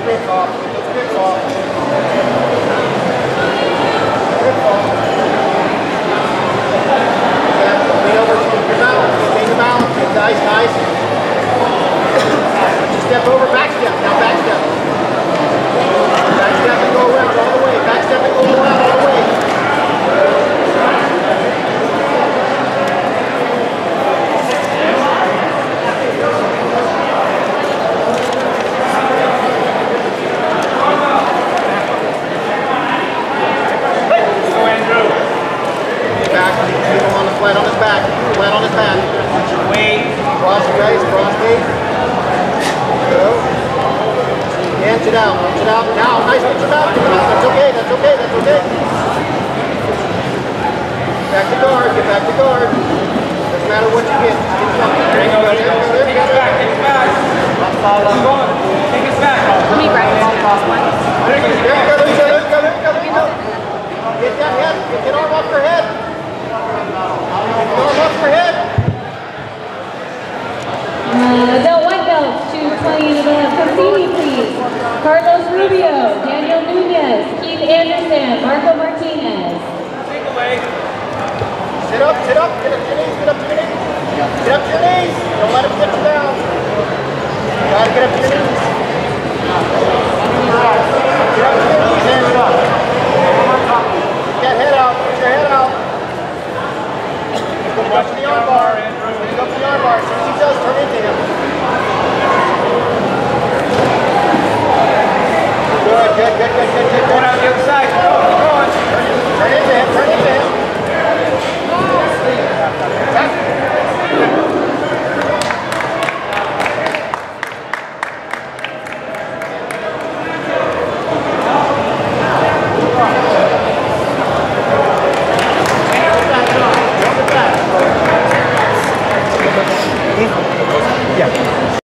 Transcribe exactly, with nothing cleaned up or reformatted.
grips off. Get those grips off. Grips off. Yeah, lean over to your balance. Maintain your balance. Good, nice, nice. Just step over, back step. Now back step. Back step and go around all the way. Back step and go around all the way. Flat on his back, flat on his back. Watch your weight. Cross your waist, cross weight. Go. Inch it out, inch it out. Now, nice, inch it out. That's okay, that's okay, that's okay. Back to guard, get back to guard. Doesn't matter what you get. There you go, there you go. Take us back, take us back. Keep going. Take us back. Let me grab it. There you go, there you go, there you go, there you go, there you go. Get that head, get that arm off your head. Arm off your head. Uh, adult white belts to twenty and above. Cassini, please. Carlos Rubio, Daniel Nunez, Keith Anderson, Marco Martinez. Take away. Sit up, sit up, get up to your knees, get up to your knees. Get up to your knees. Don't let him get you down. You gotta get up to your knees. Get up to your knees, Andrew. Get that head out, put your head out. Go to the arm bar. Go to the arm bar. As soon as he does, turn into him. Good, good, good, good, good, good. Going out the other side. Go.